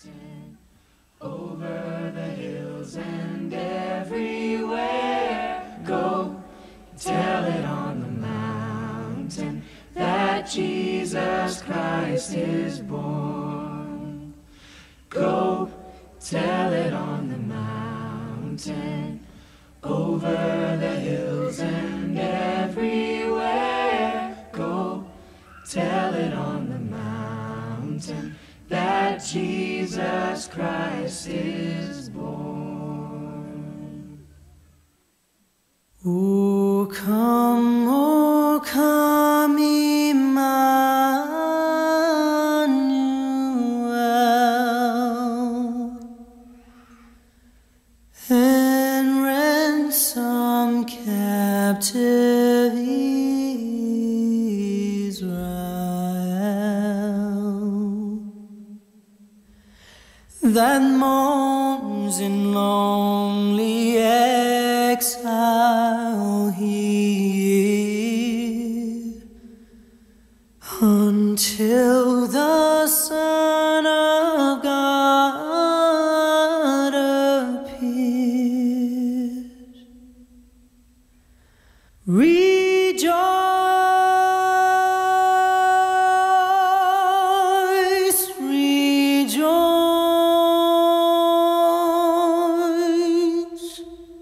mountain, over the hills and everywhere. Go tell it on the mountain that Jesus Christ is born. Go tell it on the mountain, over the hills and everywhere. Go tell it on the mountain that Jesus Christ is born. O come, Emmanuel, and ransom captive Israel, that mourns in lonely exile here, until the Son of God appears. Rejoice, rejoice,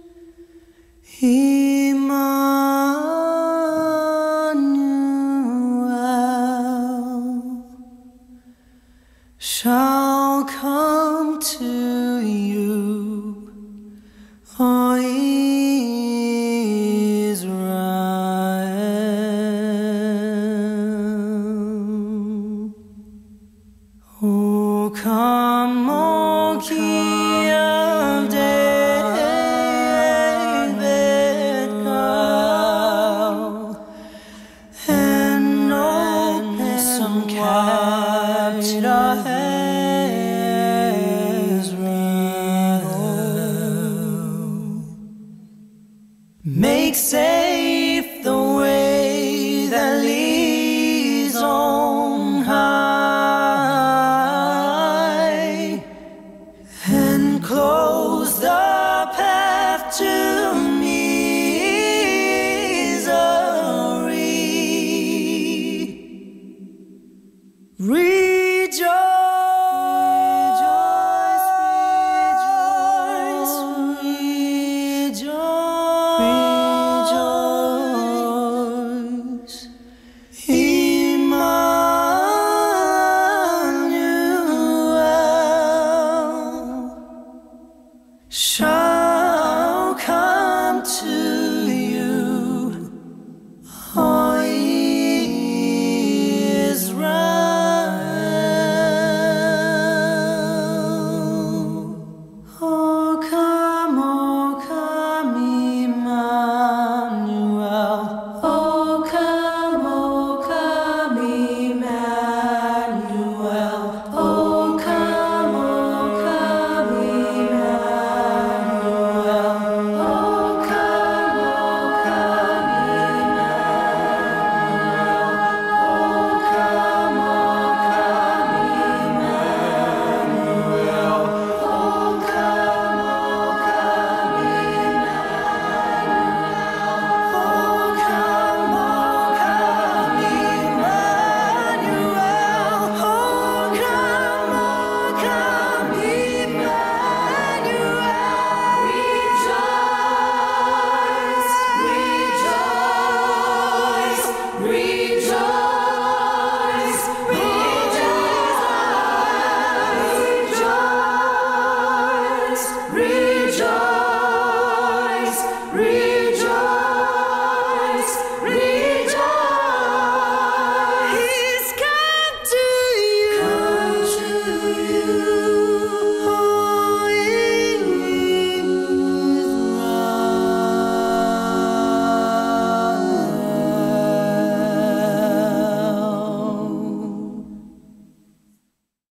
Emmanuel shall come to you, O Israel. O come, O Key of David, come and open some captive Israel. Make